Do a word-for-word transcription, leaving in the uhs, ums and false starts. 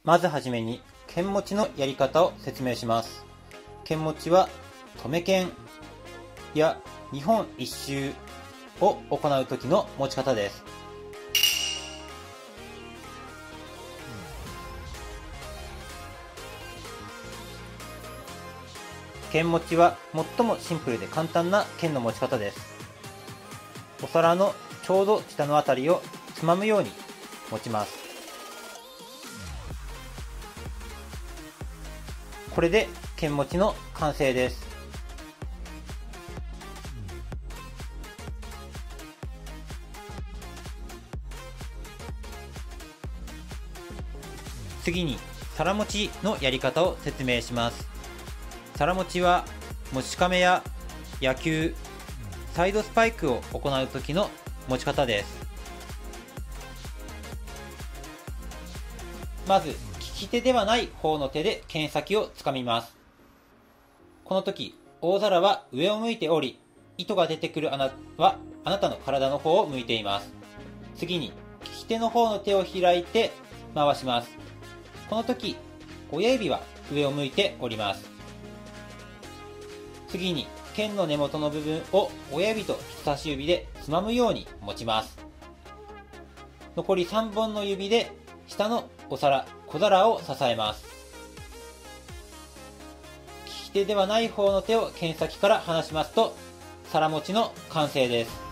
まずはじめに剣持ちのやり方を説明します。剣持ちは止め剣やにほん一周を行う時の持ち方です。剣持ちは最もシンプルで簡単な剣の持ち方です。お皿のちょうど下のあたりをつまむように持ちます。これで剣持ちの完成です。次に皿持ちのやり方を説明します。皿持ちは持ち亀や野球、サイドスパイクを行う時の持ち方です。まず利き手ではない方の手で剣先をつかみます。この時大皿は上を向いており、糸が出てくる穴はあなたの体の方を向いています。次に利き手の方の手を開いて回します。この時親指は上を向いております。次に剣の根元の部分を親指と人差し指でつまむように持ちます。残りさんぼんの指で下のお皿、小皿を支えます。利き手ではない方の手を剣先から離しますと皿持ちの完成です。